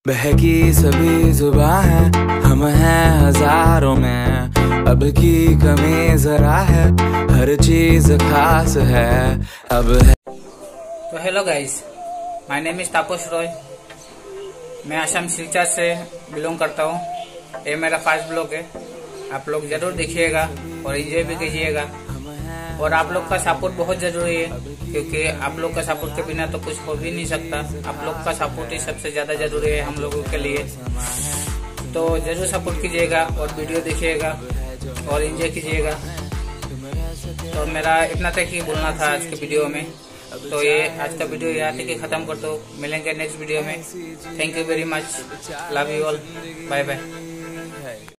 बहकी सभी जुबां है, हम हैं हजारों में। अब की कमी जरा है, हर चीज खास है अब है। तो hello guys, my name is Tapas Roy. मैं असम सिलचर से बिलोंग करता हूँ। ये मेरा फर्स्ट ब्लॉग है। आप लोग जरूर देखिएगा और एंजॉय भी कीजिएगा। और आप लोग का सपोर्ट बहुत जरूरी है, क्योंकि आप लोग का सपोर्ट के बिना तो कुछ हो भी नहीं सकता। आप लोग का सपोर्ट ही सबसे ज्यादा जरूरी है हम लोगों के लिए। तो जरूर सपोर्ट कीजिएगा और वीडियो देखिएगा और एंजॉय कीजिएगा। तो मेरा इतना तक ही बोलना था आज के वीडियो में। तो ये आज का वीडियो यहाँ तक ही खत्म कर दो। मिलेंगे नेक्स्ट वीडियो में। Thank you very much. Love you all. Bye bye.